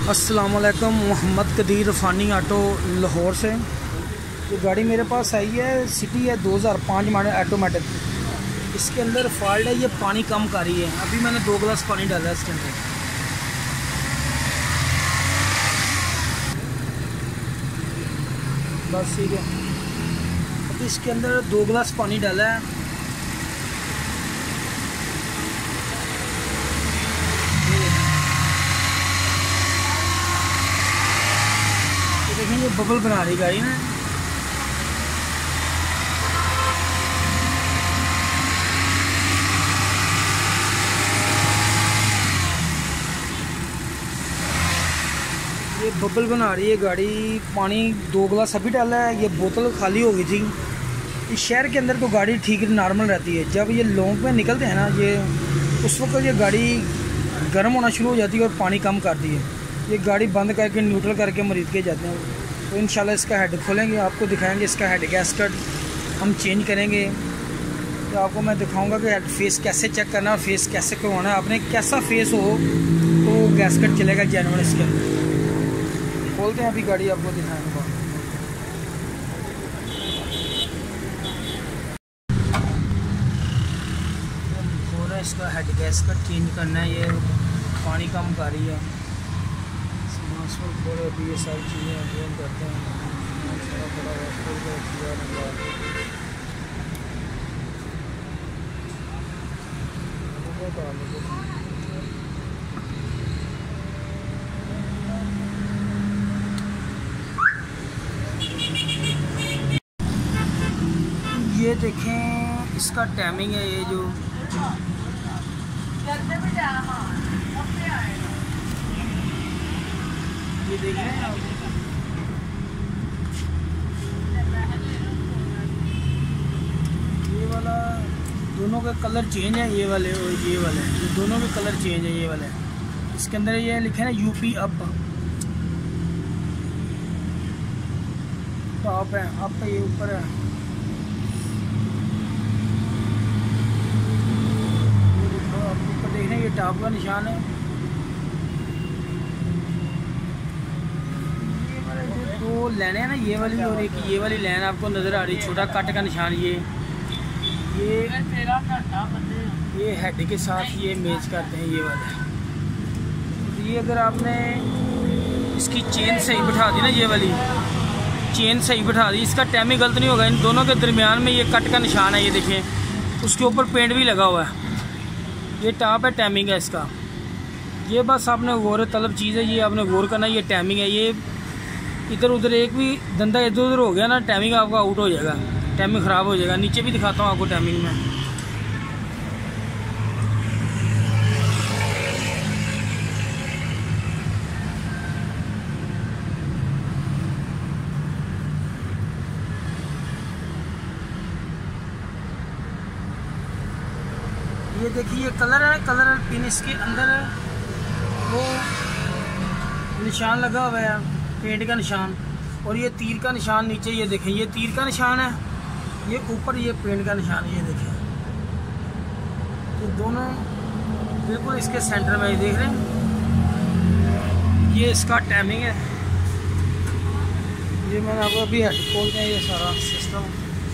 अस्सलाम वालेकुम। मोहम्मद कदीर रफ़ानी ऑटो लाहौर से। ये गाड़ी मेरे पास आई है, सिटी है 2005 मॉडल ऑटोमेटिक। इसके अंदर फॉल्ट है, ये पानी कम कर रही है। अभी मैंने 2 गिलास पानी डाला है इसके अंदर। बस ठीक है। अभी इसके अंदर 2 गिलास पानी डाला है। देखें ये बबल बना रही गाड़ी ना। ये बबल बना रही है गाड़ी। पानी 2 गिलास अभी डाला है। ये बोतल खाली हो गई थी। इस शहर के अंदर तो गाड़ी ठीक नॉर्मल रहती है। जब ये लॉन्ग में निकलते हैं ना, ये उस वक्त ये गाड़ी गर्म होना शुरू हो जाती है और पानी कम करती है। ये गाड़ी बंद करके न्यूट्रल करके मरीज के जाते हैं। तो इंशाल्लाह इसका हेड खोलेंगे, आपको दिखाएंगे। इसका हेड गैस्केट हम चेंज करेंगे। तो आपको मैं दिखाऊंगा कि हेड फेस कैसे चेक करना है और फेस कैसे करवाना है। आपने कैसा फेस हो तो गैस्केट चलेगा जेन्युइन इसके अंदर। खोलते हैं अभी गाड़ी, आपको दिखाएंगे। खोला इसका हेड गैस्केट चेंज करना है। ये पानी कम कर रही है। खोले अभी ये सारी चीज़ें अध्ययन करते हैं। ये देखें इसका टाइमिंग है। ये जो ये देख रहे हैं ये वाला दोनों का कलर चेंज है। ये वाले और ये वाले दोनों के कलर चेंज है। ये वाले इसके अंदर ये लिखे ना यूपी अप टॉप है, अप ये ऊपर है। ये देखो आप ऊपर देख रहे हैं, ये टॉप का निशान है। तो लाइन है ना ये वाली, और एक ये वाली लाइन आपको नज़र आ रही, छोटा कट का निशान। ये हेड के साथ ये मैच करते हैं ये वाला। ये अगर आपने इसकी चेन सही बिठा दी ना, ये वाली चेन सही बिठा दी, इसका टाइमिंग गलत नहीं होगा। इन दोनों के दरमियान में ये कट का निशान है। ये देखें, उसके ऊपर पेंट भी लगा हुआ है। ये टॉप है, टाइमिंग है इसका। ये बस आपने गौर तलब चीज़ है, ये आपने गौर करना। ये टाइमिंग है। ये इधर उधर एक भी धंधा इधर उधर हो गया ना, टाइमिंग आपका आउट हो जाएगा, टाइमिंग ख़राब हो जाएगा। नीचे भी दिखाता हूँ आपको टाइमिंग में। ये देखिए ये कलर है, कलर पिन इसके अंदर वो निशान लगा हुआ है, पेंट का निशान। और ये तीर का निशान नीचे, ये देखें ये तीर का निशान है। ये ऊपर ये पेंट का निशान, ये देखें। ये दोनों बिल्कुल इसके सेंटर में, ये देख रहे हैं। ये इसका टाइमिंग है। ये मैंने आपको अभी हेड खोलते हैं ये सारा सिस्टम।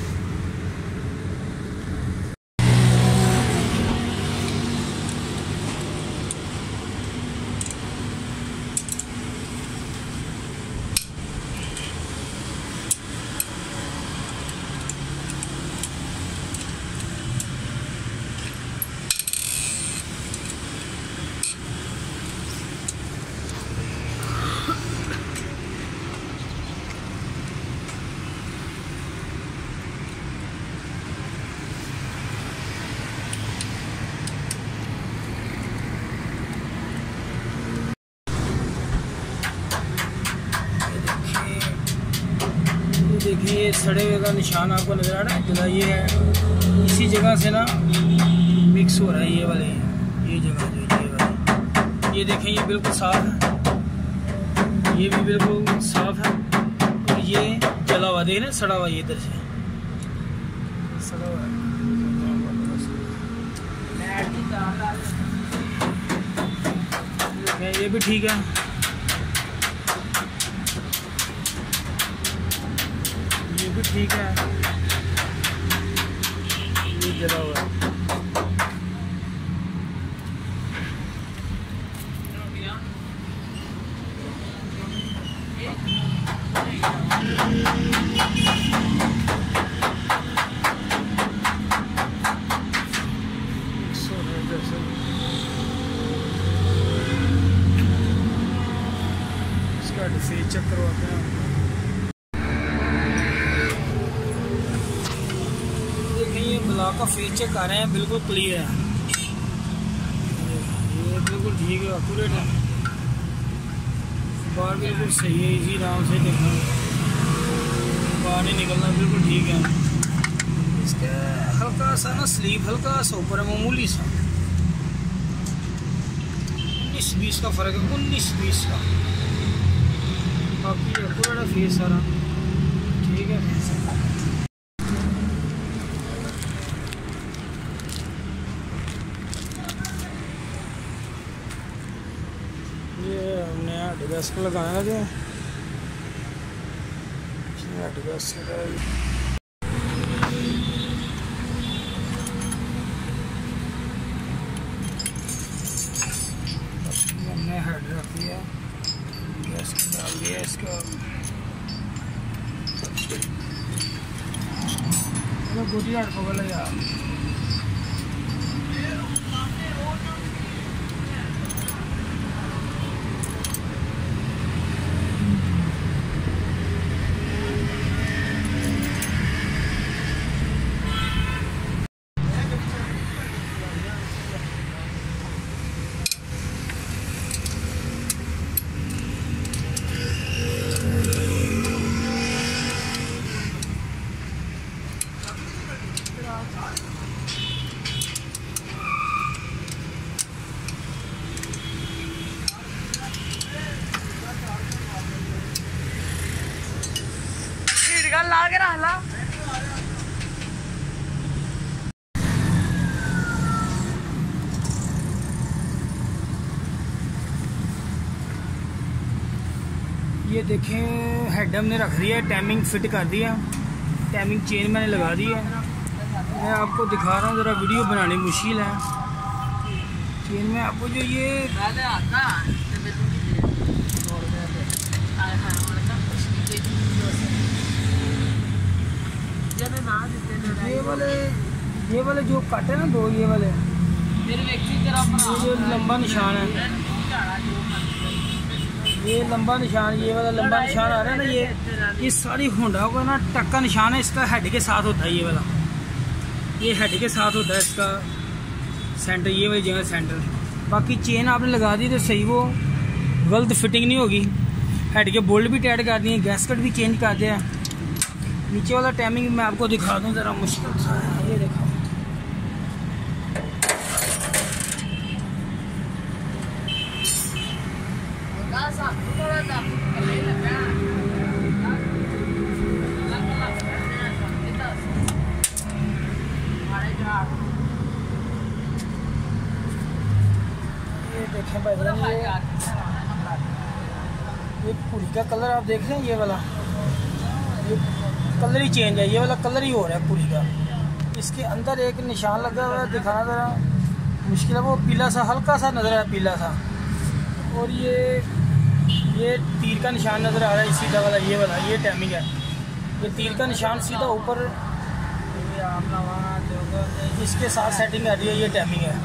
देखिए ये सड़े हुए का निशान आपको नज़र आ रहा है। जगह ये है, इसी जगह से ना मिक्स हो रहा है। ये वाले ये जगह जो ये वाली, ये देखें ये बिल्कुल साफ़ है। ये भी बिल्कुल साफ़ है। और ये जला हुआ देख रहे हैं, सड़ा हुआ। ये इधर से सड़ा हुआ है। ये भी ठीक है। भी ठीक है, ये जला हुआ है। इसका डिफेज चेक करवाते हैं। ये ब्लॉक का फेस चेक कर रहे हैं, बिल्कुल क्लियर है, ये बिल्कुल ठीक है, एक्यूरेट है, बाहर बिल्कुल सही है, इसी आराम से देखना, बाहर नहीं निकलना, बिल्कुल ठीक है। इसका हल्का सा ना स्लीप हल्का सा ऊपर है, मामूली सा 19-20 का फ़र्क है, 19-20 का, बाकी एक्यूरेट है फेस सारा ठीक है। ये हमने हेडगैस्केट लगाया है, हेडगैस्केट हमने हेड रख दिया, गैस डाल दिया इसका, गोटी हाट पकड़ लिया। ला के रहा ये देखें, हेड हमने रख दिया, टाइमिंग फिट कर दिया, टाइमिंग चेन मैंने लगा दी है। मैं आपको दिखा रहा हूँ, ज़रा वीडियो बनानी मुश्किल है। चेन में आपको जो ये वाले जो कट है ना दो, ये वाले जो लंबा निशान है, ये लंबा निशान, ये वाला लंबा निशान आ रहा है ना, ये सारी होंडा को ना टक का निशान है, इसका हेड के साथ होता है, ये वाला ये हेड के साथ होता है, इसका सेंटर, ये वाली जगह सेंटर। बाकी चेन आपने लगा दी तो सही, वो गलत फिटिंग नहीं होगी। हेड के बोल्ट भी टाइट कर दिए, गैसकट भी चेंज कर दिया। नीचे वाला टाइमिंग मैं आपको दिखा दूं, ज़रा मुश्किल सा है, ये देखो, ये देखें भाई, ये पूरी का कलर आप देख रहे हैं, ये वाला ये कलर ही चेंज है, ये वाला कलर ही हो रहा है पूरी का। इसके अंदर एक निशान लगा हुआ है, दिखाना ज़रा मुश्किल है, वो पीला सा हल्का सा नज़र आ रहा है, पीला सा, और ये तीर का निशान नज़र आ रहा है, सीधा वाला, ये वाला ये टाइमिंग है, ये तीर का निशान सीधा ऊपर, इसके साथ सेटिंग आ रही है, ये टाइमिंग है।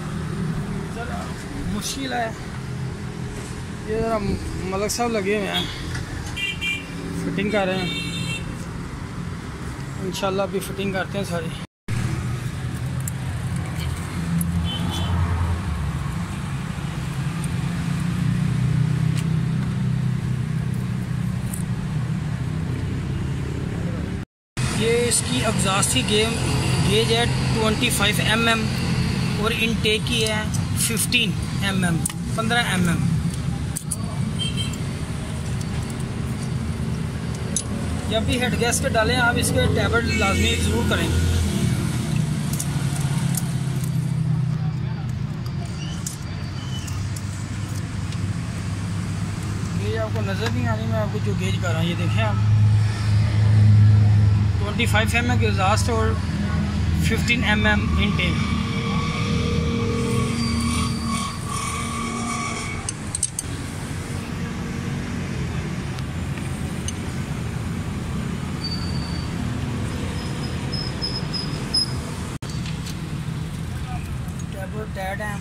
मुश्किल है, ये ज़रा मलक साहब लगे हुए हैं, फिटिंग कर रहे हैं, इंशाल्लाह अभी फिटिंग करते हैं सारी। ये इसकी एग्जॉस्ट की गेज है 25 mm और इनटेक की है 15 mm। जब भी हेड गैसकेट डालें आप इसके टैबलेट लाजमी ज़रूर करें। ये आपको नज़र नहीं आ रही, मैं आपको जो गेज कर रहा हूँ ये देखें आप, 45 mm के एग्जॉस्ट और 15 mm इनटेक। टैड है।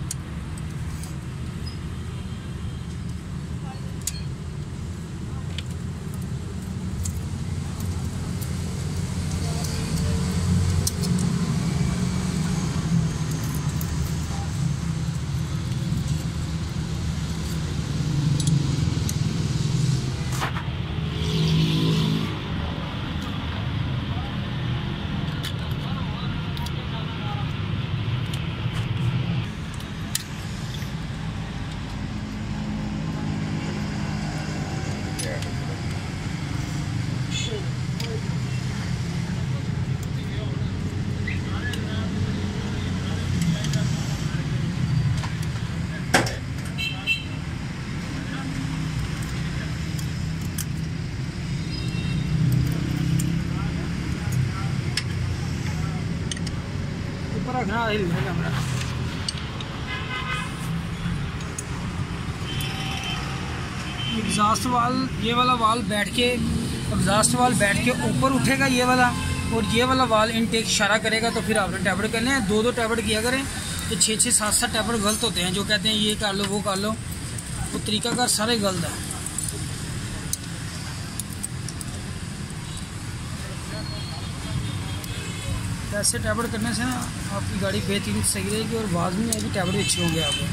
रखना कैमरा। एग्जॉस्ट वाल, ये वाला वाल बैठ के, एग्जॉस्ट वाल बैठ के ऊपर उठेगा ये वाला, और ये वाला वाल इनटेक इशारा करेगा। तो फिर आपने टैबलेट करने हैं, दो टैबलेट किया करें। तो 6-6, 7-7 टैबलेट गलत होते हैं, जो कहते हैं ये कर लो वो कर लो, वो तरीकाकार सारे गलत है। ऐसे टैबलेट करने से ना आपकी गाड़ी बेहतरीन सही रहेगी और आवाज़ नहीं आएगी, टैबलेट अच्छे होंगे आपको।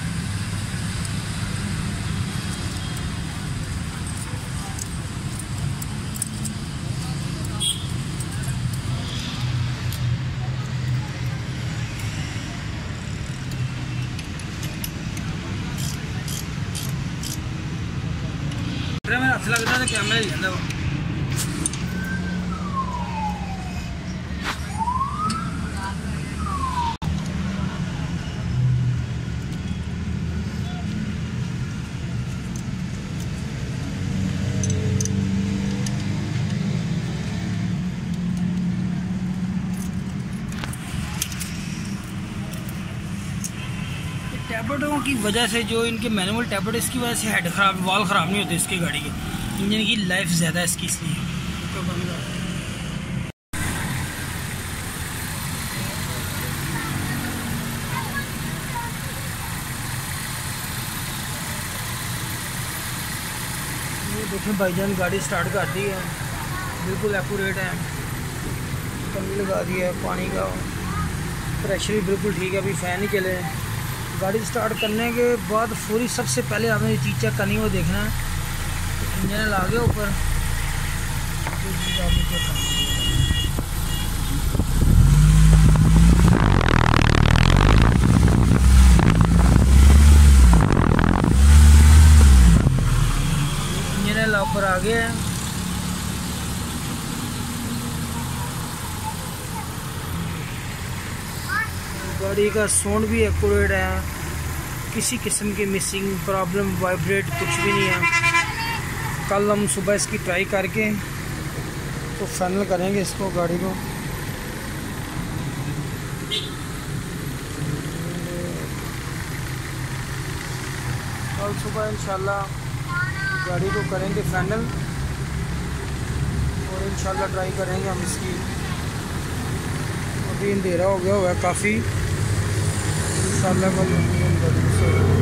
मेरा हाथ लगता है कैमरा ही जाता वो। टैबलेटों की वजह से, जो इनके मैनुअल टैबलेट, इसकी वजह से हेड ख़राब, वाल ख़राब नहीं होते इसकी गाड़ी के। इंजन की लाइफ ज़्यादा है इसकी, इसलिए ये देखें भाईजान गाड़ी स्टार्ट कर दी है, बिल्कुल एक्यूरेट है। पन्नी लगा दी है, पानी का प्रेशर भी बिल्कुल ठीक है। अभी फ़ैन ही चले हैं। गाड़ी स्टार्ट करने के बाद पूरी सबसे पहले हमें ये चीज़ चेक करनी है, वो देखना है इंजन ला गया ऊपर। इंजन ला ऊपर आ गया है। गाड़ी का साउंड भी एक्यूरेट है, किसी किस्म की मिसिंग, प्रॉब्लम, वाइब्रेट कुछ भी नहीं है। कल हम सुबह इसकी ट्राई करके तो फाइनल करेंगे इसको, गाड़ी को। कल सुबह इंशाल्लाह गाड़ी को करेंगे फाइनल और इंशाल्लाह ट्राई करेंगे हम इसकी। अभी अंधेरा हो गया हुआ है काफ़ी, इंशाल्लाह कल